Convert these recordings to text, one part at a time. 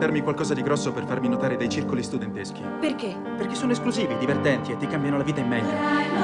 darmi qualcosa di grosso per farmi notare dai circoli studenteschi. Perché? Perché sono esclusivi, divertenti e ti cambiano la vita in meglio.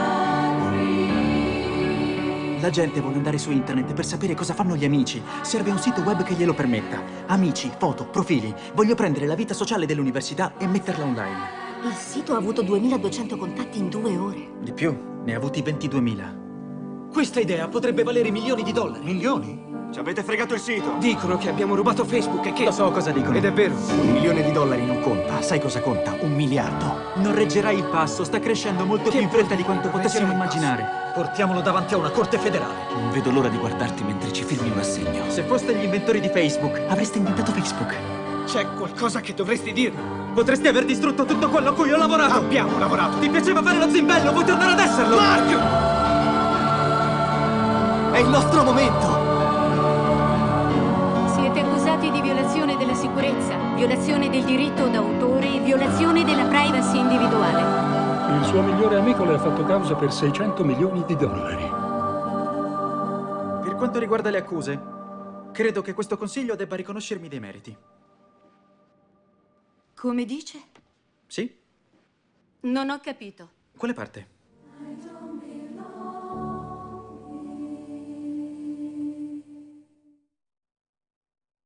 La gente vuole andare su internet per sapere cosa fanno gli amici. Serve un sito web che glielo permetta. Amici, foto, profili. Voglio prendere la vita sociale dell'università e metterla online. Il sito ha avuto 2200 contatti in 2 ore. Di più, ne ha avuti 22.000. Questa idea potrebbe valere milioni di dollari. Milioni? Ci avete fregato il sito! Dicono che abbiamo rubato Facebook e che... Lo so cosa dicono. Ed è vero. $1 milione non conta. Sai cosa conta? 1 miliardo. Non reggerai il passo, sta crescendo molto più in fretta di quanto potessimo immaginare. Portiamolo davanti a una corte federale. Non vedo l'ora di guardarti mentre ci firmi un assegno. Se foste gli inventori di Facebook, avreste inventato Facebook. C'è qualcosa che dovresti dirmi. Potresti aver distrutto tutto quello a cui ho lavorato. Abbiamo lavorato. Ti piaceva fare lo zimbello, vuoi tornare ad esserlo? Mark! È il nostro momento. Siete accusati di violazione della sicurezza, violazione del diritto d'autore e violazione della privacy individuale. Il suo migliore amico le ha fatto causa per $600 milioni. Per quanto riguarda le accuse, credo che questo consiglio debba riconoscermi dei meriti. Come dice? Sì? Non ho capito. Quale parte?